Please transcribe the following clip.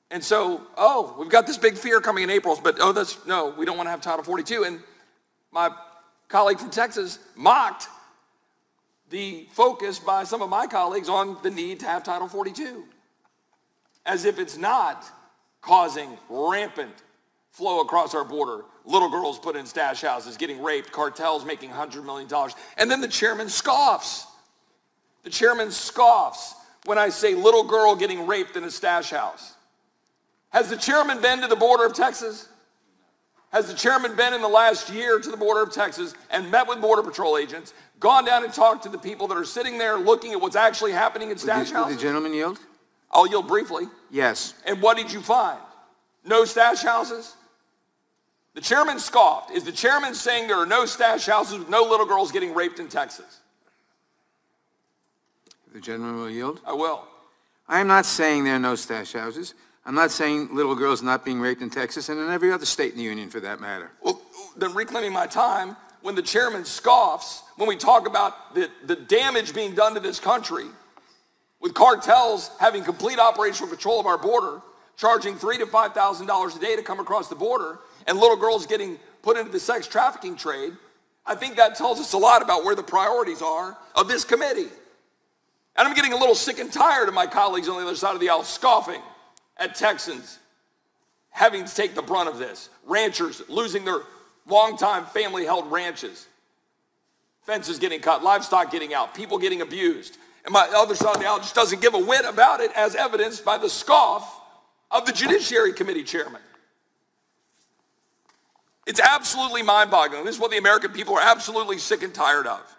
And so, oh, we've got this big fear coming in April, but no, we don't want to have Title 42. And my colleague from Texas mocked the focus by some of my colleagues on the need to have Title 42, as if it's not causing rampant flow across our border, little girls put in stash houses, getting raped, cartels making $100 million. And then the chairman scoffs. The chairman scoffs when I say little girl getting raped in a stash house. Has the chairman been to the border of Texas? Has the chairman been in the last year to the border of Texas and met with Border Patrol agents, gone down and talked to the people that are sitting there looking at what's actually happening in stash houses? Would the gentleman yield? I'll yield briefly. Yes. And what did you find? No stash houses? The chairman scoffed. Is the chairman saying there are no stash houses with no little girls getting raped in Texas? The gentleman will yield? I will. I am not saying there are no stash houses. I'm not saying little girls not being raped in Texas and in every other state in the union for that matter. Well, then reclaiming my time, when the chairman scoffs, when we talk about the damage being done to this country, with cartels having complete operational control of our border, charging $3,000 to $5,000 a day to come across the border, and little girls getting put into the sex trafficking trade, I think that tells us a lot about where the priorities are of this committee. And I'm getting a little sick and tired of my colleagues on the other side of the aisle scoffing at Texans having to take the brunt of this. Ranchers losing their longtime family-held ranches. Fences getting cut, livestock getting out, people getting abused. And my other side of the aisle just doesn't give a whit about it, as evidenced by the scoff of the Judiciary Committee chairman. It's absolutely mind-boggling. This is what the American people are absolutely sick and tired of.